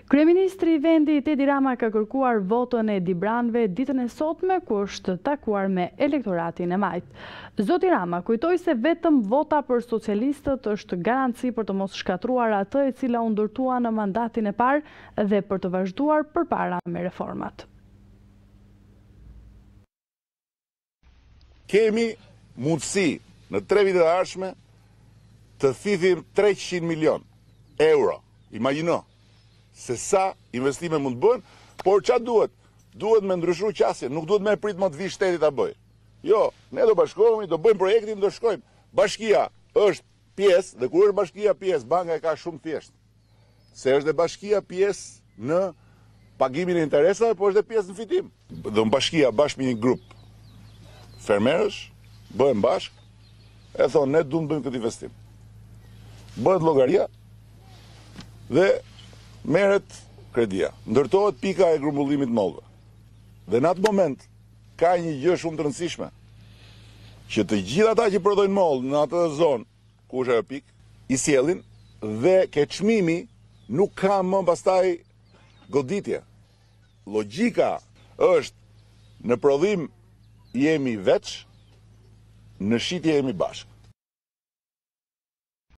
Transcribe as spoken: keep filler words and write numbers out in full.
Kryeministri i vendit Edi Rama ka kërkuar votën e dibranëve ditën e sotme ku është takuar me elektoratin e majt. Zoti Rama kujtoi se vetëm vota për socialistët është garanci për të mos shkatruar atë e cila u ndërtua në mandatin e parë dhe për të vazhduar përpara me reformat. Kemi mundësi në tre vitet e ardhshme të thithim treqind milion euro. Imagjino se sa investime mund të bëhen, por çfarë duhet? Duhet me ndryshu qasjen, nuk duhet me prit më të vi shteti ta bëj. Jo, ne do bashkohemi, do bëjmë projektin, do shkojmë. Bashkia është pjesë, dhe kur është bashkia pjesë, banka e ka shumë thjesht. Se është dhe bashkia pjesë në pagimin e interesave, por është dhe pjesë në fitim. Dhe në bashkia bashkë me një grup fermerësh, bëhen bashkë, e thonë, ne du të bëjmë këtë investim. Bëhet llogaria dhe merret kredia. Ndërtohet pika e grumbullimit mollëve. Dhe në atë moment ka një gjë shumë të rëndësishme, që të gjithë ata që prodhojnë mollë në atë zonë ku është ajo pikë, i sjellin dhe ke çmimi nuk ka më pastaj goditje. Logjika është në prodhim jemi veç, në shitje jemi bashkë.